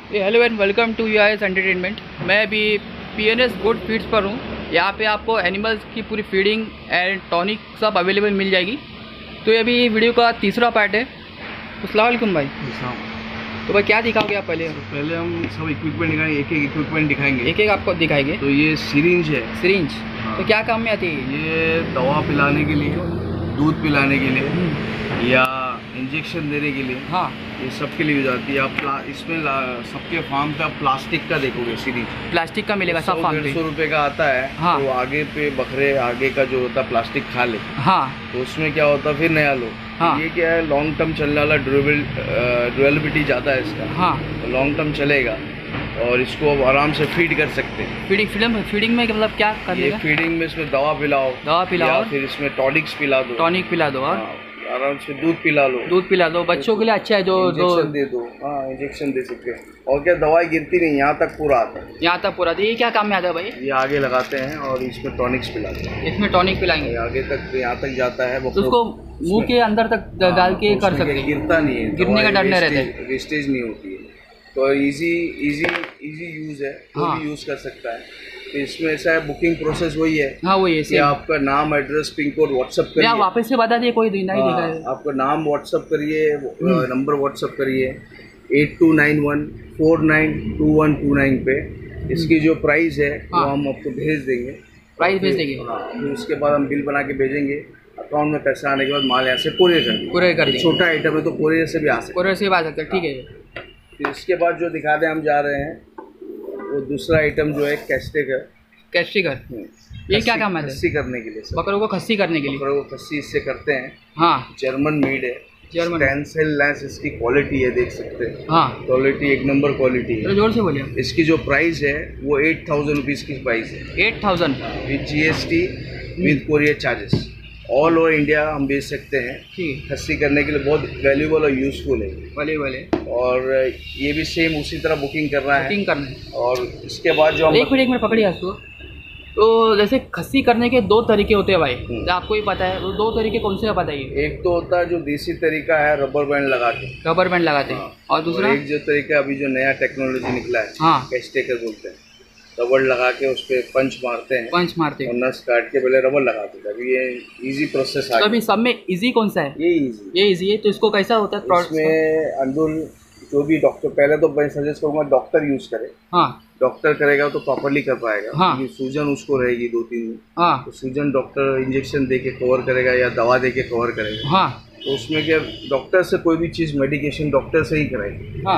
Hello and welcome to UIS entertainment. मैं अभी PNS गोट feeds पर हूँ। यहाँ पे आपको एनिमल्स की पूरी फीडिंग एंड टॉनिक सब अवेलेबल मिल जाएगी। तो ये अभी वीडियो का तीसरा पार्ट है। अस्सलाम वालेकुम भाई। तो भाई क्या दिखाओगे आप? पहले हम सब इक्विपमेंट दिखाएंगे, एक एक इक्विपमेंट दिखाएंगे, एक एक आपको दिखाएंगे। तो ये सिरिंज है। सिरिंज हाँ। तो क्या काम में आती है? ये दवा पिलाने के लिए, दूध पिलाने के लिए या इंजेक्शन देने के लिए, हाँ, ये सब के लिए हो जाती है। आप इसमें सबके फार्म का प्लास्टिक का देखोगे सिरिंज, प्लास्टिक का मिलेगा सब फार्म पे। 150 रुपये का आता है। हाँ। तो आगे पे बकरे आगे का जो होता है प्लास्टिक खा ले, हाँ, तो उसमें क्या होता है फिर नया लो। हाँ। ये क्या है, लॉन्ग टर्म चलने वाला, ड्यूरेबिलिटी ज़्यादा है इसका। हाँ, तो लॉन्ग टर्म चलेगा और इसको अब आराम से फीड कर सकते हैं। फीडिंग में मतलब क्या कर ये लेगा? फीडिंग में इसमें दवा पिलाओ, या फिर इसमें टॉनिक्स पिला दो, टॉनिक पिला दो और हाँ, आराम से दूध पिला लो। दूध पिला दो। बच्चों के लिए अच्छा है जो इंजेक्शन दे दो। हाँ, इंजेक्शन दे सकते हैं। और क्या, दवाई गिरती नहीं, यहाँ तक पूरा आता है। यहाँ तक पूरा। तो ये क्या काम में आता है भाई? ये आगे लगाते हैं और इसमें टॉनिक्स पिलाते हैं। इसमें टॉनिक पिलाएंगे, आगे तक यहाँ तक जाता है। तो उसको मुंह के अंदर तक डाल के कर सकते हैं। गिरता नहीं है, गिरने का डर नहीं रहता है, वेस्टेज नहीं होती है। तो इजी यूज़ है, कोई भी यूज़ कर सकता है। तो इसमें ऐसा है, बुकिंग प्रोसेस वही है। हाँ, वही है कि आपका नाम, एड्रेस, पिन कोड व्हाट्सअप करिए। आप वापस से बता दिए, कोई नहीं देखा है। आपका नाम व्हाट्सअप करिए, नंबर व्हाट्सअप करिए 8291492129 पे। इसकी जो प्राइस है वो हम आपको भेज देंगे। प्राइस भेज देंगे। फिर उसके बाद हम बिल बना के भेजेंगे। अकाउंट में पैसा आने के बाद माल यहाँ से कोरियर कर देंगे। छोटा आइटम है तो कोरियर से भी आ सकता है। कोरियर से भी आ सकता है, ठीक है। फिर इसके बाद जो दिखाने हम जा रहे हैं वो दूसरा आइटम जो है कैस्टिकर। ये क्या काम है? खस्सी करने के लिए, बकरों को खस्सी करने के लिए। बकरों को खस्सी इससे करते हैं। हाँ, जर्मन मीट है, जर्मन टेंसिल लेस इसकी क्वालिटी है, देख सकते हैं। हाँ, क्वालिटी एक नंबर क्वालिटी है। जोर से बोलिए। इसकी जो प्राइस है वो 8000 रुपीज़ की प्राइस है। 8000 with GST, with courier charges. All over India हम बेच सकते हैं। ठीक है। खस्सी करने के लिए बहुत वैल्यूबल और यूजफुल है। वाले और ये भी सेम उसी तरह बुकिंग करना है। और इसके बाद जो हम एक मिनट पकड़िए इसको। तो जैसे खस्सी करने के दो तरीके होते हैं भाई, आपको ही पता है। वो दो तरीके कौन से बताइए? एक तो होता है जो देसी तरीका है, रबर बैंड लगाते हैं। हाँ। और दूसरा एक जो तरीका अभी जो नया टेक्नोलॉजी निकला है, हाँ, कैस्टेकर बोलते हैं। रबड़ लगा के उस पर पंच मारते हैं और नस काट के पहले रबड़ लगाते थे। अभी ये इजी प्रोसेस आ गया। अभी सब में इजी कौन सा है? ये इजी है। तो इसको कैसा होता है? इसमें अंडुल जो भी डॉक्टर, पहले तो मैं सजेस्ट करूँगा डॉक्टर यूज करे। हाँ, डॉक्टर करेगा तो प्रॉपरली कर पाएगा। हाँ, सूजन उसको रहेगी 2-3 दिन। हाँ, तो सूजन डॉक्टर इंजेक्शन दे के कवर करेगा या दवा दे के कवर करेगा। हाँ, तो उसमें क्या, डॉक्टर से कोई भी चीज़, मेडिकेशन डॉक्टर से ही कराएगी। हाँ,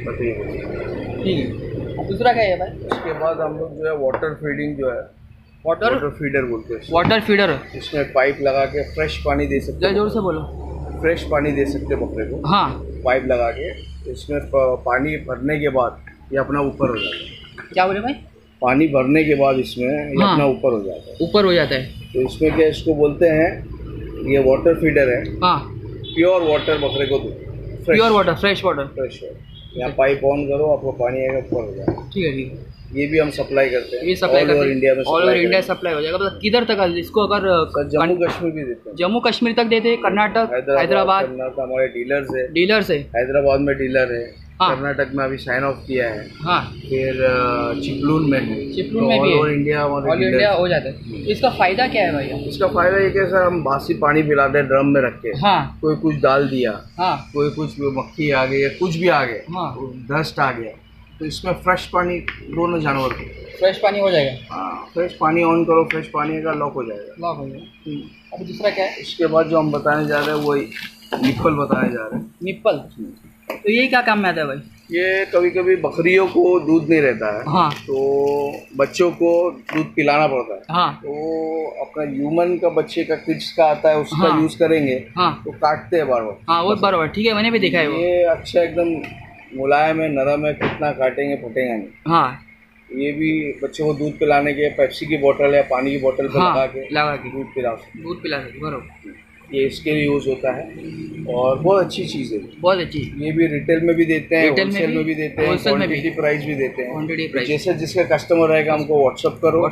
बताइए। ठीक है। दूसरा क्या है भाई? उसके बाद हम लोग जो है वाटर फीडिंग जो है, वाटर फीडर बोलते हैं। वाटर फीडर, इसमें पाइप लगा के फ्रेश पानी दे सकते हैं। जोर से बोलो। फ्रेश पानी दे सकते हैं बकरे को। हाँ, पाइप लगा के इसमें पानी भरने के बाद ये अपना ऊपर हो जाता है। क्या बोले भाई? पानी भरने के बाद इसमें ये अपना ऊपर हो जाता है। तो इसमें क्या, इसको बोलते हैं, ये वाटर फीडर है। हाँ, प्योर वाटर बकरे को दो। Pure water, fresh water. यहाँ पाइप ऑन करो, आपको पानी आएगा, ऊपर हो जाएगा। ठीक है। ये भी हम सप्लाई करते हैं। ये सप्लाई ऑल ओवर इंडिया में, ऑल ओवर इंडिया सप्लाई हो जाएगा। मतलब किधर तक? इसको अगर जम्मू कश्मीर भी देते हैं। जम्मू कश्मीर तक देते हैं, कर्नाटक, हैदराबाद। हमारे डीलर्स है। हैदराबाद में डीलर है। हाँ। कर्नाटक में अभी साइन ऑफ किया है। हाँ, फिर चिपलून में है। चिपलून में भी ऑल इंडिया हो जाता है। इसका फायदा क्या है भैया? इसका फायदा ये कि सर, हम बासी पानी पिलाते हैं ड्रम में रख के। हाँ, कोई कुछ डाल दिया, हाँ, कोई कुछ मक्खी आ गई या कुछ भी आ गया, हाँ, डस्ट आ गया, तो इसमें फ्रेश पानी दोनों जानवर को फ्रेश पानी हो जाएगा। हाँ, फ्रेश पानी ऑन करो, फ्रेश पानी का लॉक हो जाएगा। अब दूसरा क्या है? उसके बाद जो हम बताने जा रहे हैं वही निप्पल बताने जा रहे हैं। निप्पल, तो ये क्या काम में आता है भाई? ये कभी कभी बकरियों को दूध नहीं रहता है। हाँ, तो बच्चों को दूध पिलाना पड़ता है। हाँ, तो अपना ह्यूमन का बच्चे का किड्स का आता है, उसका हाँ, यूज करेंगे। हाँ, तो काटते हैं बार बार। हाँ, वो बराबर, ठीक है, मैंने भी देखा है वो। ये अच्छा एकदम मुलायम है, नरम है, कितना काटेंगे फटेगा नहीं। हाँ, ये भी बच्चों को दूध पिलाने के, पेप्सी की बोतल या पानी की बोतल पे हाँ, लगा के दूध पिला सकते बराबर। ये इसके लिए यूज़ होता है और बहुत अच्छी चीज़ है, बहुत अच्छी। ये भी रिटेल में भी देते हैं, होलसेल में भी देते हैं, क्वांटिटी प्राइस भी देते हैं। क्वांटिटी प्राइस जैसे जिसका कस्टमर रहेगा हमको व्हाट्सअप करो,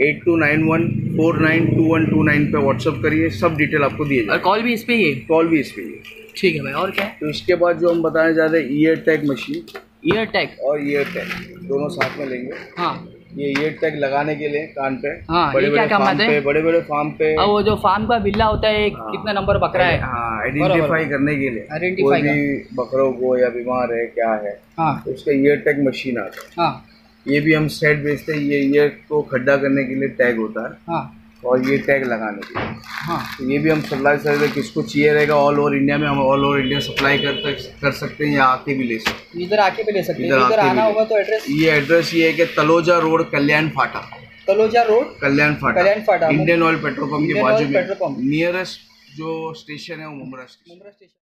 8291492129 पे व्हाट्सअप करिए, सब डिटेल आपको दिए जाए। कॉल भी इस पे ही है? कॉल भी इस पे ही है। ठीक है भाई, और क्या है? तो इसके बाद जो हम बताने जा रहे हैं ear tag machine, ear tag और ईयर टैग दोनों साथ में लेंगे। हाँ, ये ईयर टैग लगाने के लिए कान पे, हाँ, बड़े ये क्या बड़े काम फार्म आते पे, हैं? बड़े बड़े फार्म पे, और वो जो फार्म का बिल्ला होता है, हाँ, कितना नंबर बकरा है, हाँ, आइडेंटिफाई करने के लिए, आइडेंटिफाई कोई भी बकरों को या बीमार है क्या है, हाँ, तो उसका ईयर टैग मशीन आता है। हाँ, ये भी हम सेट बेचते हैं। ये ईयर को खड्डा करने के लिए टैग होता है, हाँ, और ये टैग लगाने के लिए, हाँ, तो ये भी हम सप्लाई कर किसको चाहिए रहेगा ऑल ओवर इंडिया में, हम ऑल ओवर इंडिया सप्लाई कर सकते हैं, या आके भी ले सकते हैं। इधर आके भी ले सकते हैं। इधर इधर आके आना भी होगा तो एड्रेस? ये एड्रेस ये है कि Taloja road, Kalyan Phata, Taloja road, Kalyan Kalyan Phata, Indian Oil petrol pump के इंडियन बाजू ऑयल में। Petrol pump. नियरेस्ट जो स्टेशन है वो मुमरा स्टेशन। मुंब्रा स्टेशन।